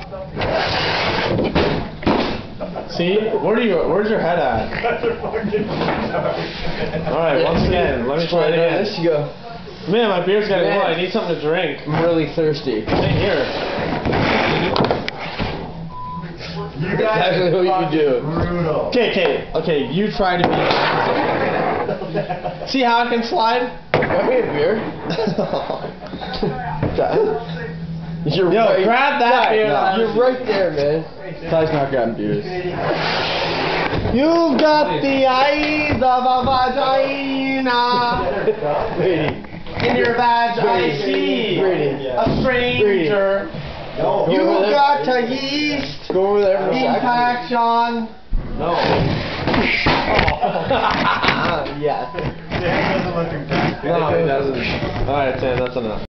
See? Where's your head at? Alright, once again, let me try it again. Let's go. Man, my beer's getting low. I need something to drink. I'm really thirsty. Same here. Exactly what you do. Brutal. Okay, you try to be. See how I can slide? Got me a beer. Yo, grab that beer. You're right there, man. Ty's not grabbing beers. You've got the eyes of a vagina. Brady. In your vag, I see a stranger. You've got a yeast Go over there for a second. infection. No. Yes. Dan doesn't look exactly. No, it doesn't. Alright, Sam, that's enough.